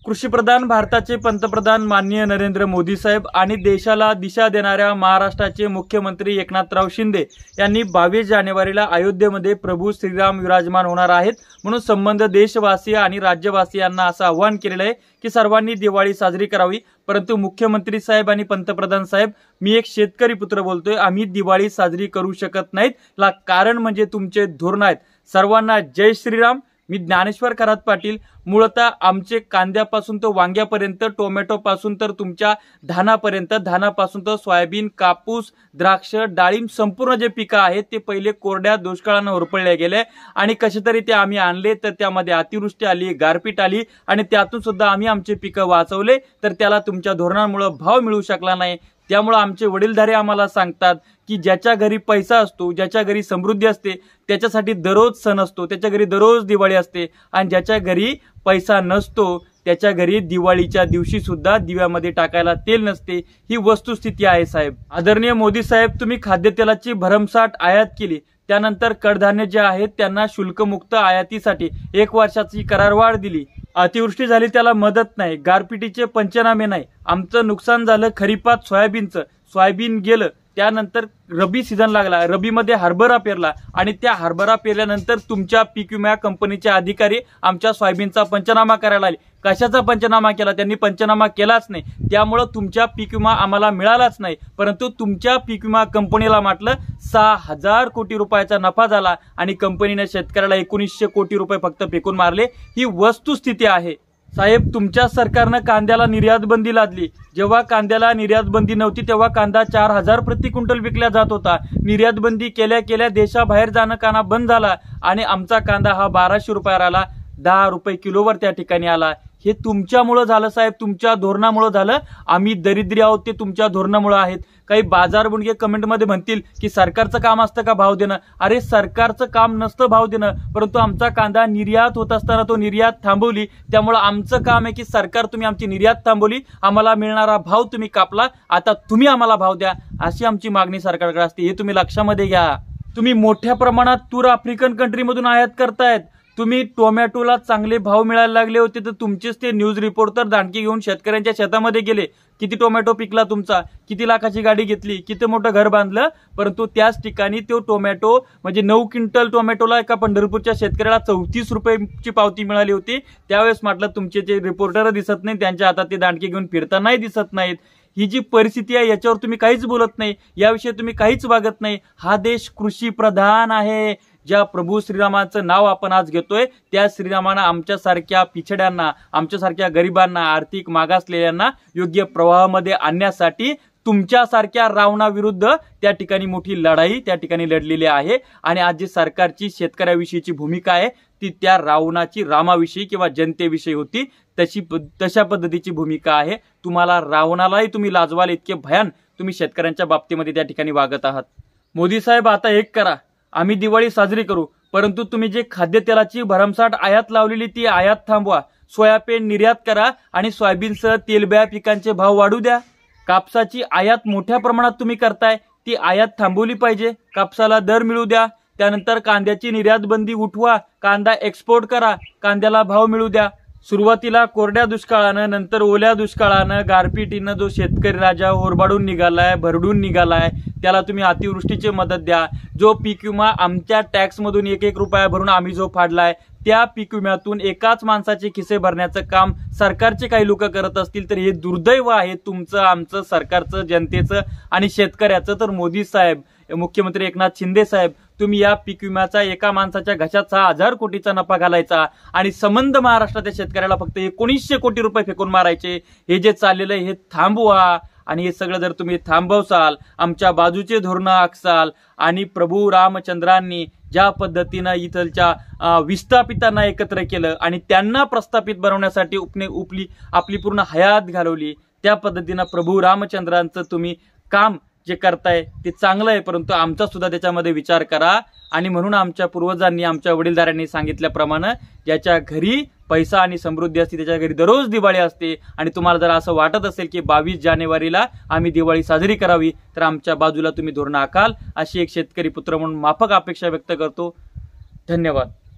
कृषीप्रधान भारताचे पंतप्रधान माननीय नरेंद्र मोदी साहेब आणि देशाला दिशा देणाऱ्या महाराष्ट्राचे मुख्यमंत्री एकनाथराव शिंदे यांनी 22 जानेवारीला अयोध्येमध्ये प्रभू श्रीराम विराजमान होणार आहेत। म्हणून संबंध देशवासी आणि राज्यवासियांना असं आवाहन केलेलं आहे की सर्वांनी दिवाळी साजरी करावी। परंतु मुख्यमंत्री साहेब आणि पंतप्रधान साहेब, मी एक शेतकरी पुत्र बोलतोय, आम्ही दिवाळी साजरी करू शकत नाहीत। ला कारण म्हणजे तुमचे धोरण आहेत। सर्वांना जय श्रीराम। मी ज्ञानेश्वर खरात पाटील। मूळतः आमचे कांद्यापासून तर वांग्यापर्यंत, टोमॅटो पासून तर तुमच्या धानापर्यंत, धानापासून तर सोयाबीन, कापूस, द्राक्ष, डाळिंब संपूर्ण जे पिकं आहेत ते पहिले कोरड्या दुष्काळानं होरपळले गेले आणि कसे तरी ते आम्ही आणले, तर त्यामध्ये अतिवृष्टी आली, गारपीट आली आणि त्यातून सुद्धा आम्ही आमचे पिकं वाचवले, तर त्याला तुमच्या धोरणामुळे भाव मिळू शकला नाही। त्यामुळे आमचे वडीलधारे आम्हाला सांगतात की ज्याच्या घरी पैसा असतो, ज्याच्या घरी समृद्धी असते, त्याच्यासाठी दररोज सण असतो, त्याच्या घरी दररोज दिवाळी असते आणि ज्याच्या घरी पैसा नसतो त्याच्या घरी दिवाळीच्या दिवशी सुद्धा दिव्यामध्ये टाकायला तेल नसते। ही वस्तुस्थिती आहे साहेब। आदरणीय मोदी साहेब, तुम्ही खाद्यतेलाची भरमसाठ आयात केली, त्यानंतर कडधान्य जे आहेत त्यांना शुल्कमुक्त आयातीसाठी 1 वर्षाची करारवाढ दिली। अतिवृष्टी झाली त्याला मदत नाही, गारपिटीचे पंचनामे नाही, आमचं नुकसान झालं खरीपात सोयाबीनचं, सोयाबीन गेलं, त्यानंतर रबी सीझन लागला, रबीमध्ये हरभरा पेरला आणि त्या हरभरा पेरल्यानंतर तुमच्या पीक विमा कंपनीचे अधिकारी आमच्या सोयाबीनचा पंचनामा करायला आले। कशाचा पंचनामा केला? त्यांनी पंचनामा केलाच नाही, त्यामुळे तुमच्या पीक विमा आम्हाला मिळालाच नाही। परंतु तुमच्या पीक विमा कंपनीला म्हटलं 6000 कोटी रुपयाचा नफा झाला आणि कंपनीने शेतकऱ्याला 1900 कोटी रुपये फक्त फेकून मारले। ही वस्तुस्थिती आहे साहेब। तुमच्या सरकारनं कांद्याला निर्यात बंदी लादली। जेव्हा कांद्याला निर्यात बंदी नव्हती तेव्हा कांदा 4000 प्रति क्विंटल विकला जात होता। निर्यात बंदी केल्या केल्या देशाबाहेर जाणं काना बंद झाला आणि आमचा कांदा हा 1200 रुपयावर आला, 10 रुपये किलोवर त्या ठिकाणी आला। हे तुमच्यामुळे झालं साहेब, तुमच्या धोरणामुळे झालं। आम्ही दरिद्री आहोत ते तुमच्या धोरणामुळे आहेत। काही बाजार बुणगे कमेंटमध्ये म्हणतील की सरकारचं काम असतं का भाव देणं? अरे सरकारचं काम नसतं भाव देणं, परंतु आमचा कांदा निर्यात होत असताना तो निर्यात थांबवली, त्यामुळे आमचं काम आहे की सरकार तुम्ही आमची निर्यात थांबवली, आम्हाला मिळणारा भाव तुम्ही कापला, आता तुम्ही आम्हाला भाव द्या, अशी आमची मागणी सरकारकडे असते। हे तुम्ही लक्षामध्ये घ्या। तुम्ही मोठ्या प्रमाणात तूर आफ्रिकन कंट्रीमधून आयात करतायत। तुम्ही टोमॅटोला चांगले भाव मिळायला लागले होते तर तुमचेच ते न्यूज रिपोर्टर दांडकी घेऊन शेतकऱ्यांच्या शेतामध्ये गेले। किती टोमॅटो पिकला तुमचा, किती लाखाची गाडी घेतली, किती मोठं घर बांधलं, परंतु त्याच ठिकाणी तो टोमॅटो म्हणजे 9 क्विंटल टोमॅटोला एका पंढरपूरच्या शेतकऱ्याला 34 रुपयाची पावती मिळाली होती। त्यावेळेस म्हटलं तुमचे जे रिपोर्टर दिसत नाही, त्यांच्या हातात ते दांडकी घेऊन फिरतानाही दिसत नाहीत। ही जी परिस्थिती आहे याच्यावर तुम्ही काहीच बोलत नाही, याविषयी तुम्ही काहीच वागत नाही। हा देश कृषी प्रधान आहे। ज्या प्रभू श्रीरामाचं नाव आपण आज घेतोय त्या श्रीरामानं आमच्यासारख्या पिछड्यांना, आमच्यासारख्या गरिबांना, आर्थिक मागासलेल्यांना योग्य प्रवाहामध्ये आणण्यासाठी तुमच्यासारख्या रावणाविरुद्ध त्या ठिकाणी मोठी लढाई त्या ठिकाणी लढलेली आहे। आणि आज जी सरकारची शेतकऱ्याविषयीची भूमिका आहे ती त्या रावणाची रामाविषयी किंवा जनतेविषयी होती, तशा पद्धतीची भूमिका आहे। तुम्हाला रावणालाही तुम्ही लाजवाल इतके भयान तुम्ही शेतकऱ्यांच्या बाबतीमध्ये त्या ठिकाणी वागत आहात। मोदी साहेब, आता एक करा, आम्ही दिवाळी साजरी करू, परंतु तुम्ही जे खाद्यतेलाची भरमसाठ आयात लावलेली ती आयात थांबवा। सोयाबीन निर्यात करा आणि सोयाबीनसह तेलबिया पिकांचे भाव वाढू द्या। कापसाची आयात मोठ्या प्रमाणात तुम्ही करताय, ती आयात थांबवली पाहिजे, कापसाला दर मिळू द्या। त्यानंतर कांद्याची निर्यात बंदी उठवा, कांदा एक्सपोर्ट करा, कांद्याला भाव मिळू द्या। सुरुवातीला कोरड्या दुष्काळानं, नंतर ओल्या दुष्काळानं, गारपिटीनं जो शेतकरी राजा ओरबाडून निघालाय, भरडून निघालाय, त्याला तुम्ही अतिवृष्टीची मदत द्या। जो पीक विमा आमच्या टॅक्समधून 1-1 रुपया भरून आम्ही जो फाडलाय त्या पीक विम्यातून एकाच माणसाचे खिसे भरण्याचं काम सरकारचे काही लोक करत असतील तर हे दुर्दैव आहे तुमचं, आमचं, सरकारचं, जनतेचं आणि शेतकऱ्याचं। तर मोदी साहेब, मुख्यमंत्री एकनाथ शिंदे साहेब, तुम्ही या पीक विम्याचा एका माणसाच्या घशात 6000 कोटीचा नफा घालायचा आणि संबंध महाराष्ट्राच्या शेतकऱ्याला फक्त 1900 कोटी रुपये फेकून मारायचे, हे जे चाललेलं आहे हे थांबवा। आणि हे सगळं जर तुम्ही थांबवसाल, आमच्या बाजूचे धोरणं आखसाल आणि प्रभू रामचंद्रांनी ज्या पद्धतीनं इथलच्या विस्थापितांना एकत्र केलं आणि त्यांना प्रस्थापित बनवण्यासाठी आपली पूर्ण हयात घालवली, त्या पद्धतीनं प्रभू रामचंद्रांचं तुम्ही काम जे करताय ते चांगलं आहे, परंतु आमचा सुद्धा त्याच्यामध्ये विचार करा। आणि म्हणून आमच्या पूर्वजांनी, आमच्या वडीलधाऱ्यांनी सांगितल्याप्रमाणे ज्याच्या घरी पैसा आणि समृद्धी असते त्याच्या घरी दररोज दिवाळी असते। आणि तुम्हाला जर असं वाटत असेल की 22 जानेवारीला आम्ही दिवाळी साजरी करावी तर आमच्या बाजूला तुम्ही धोरण आखाल, अशी एक शेतकरी पुत्र म्हणून माफक अपेक्षा व्यक्त करतो। धन्यवाद।